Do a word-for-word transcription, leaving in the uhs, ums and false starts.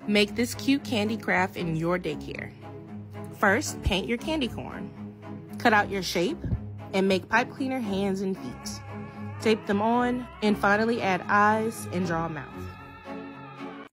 Make this cute candy craft in your daycare. First, paint your candy corn. Cut out your shape and make pipe cleaner hands and feet. Tape them on and finally add eyes and draw a mouth.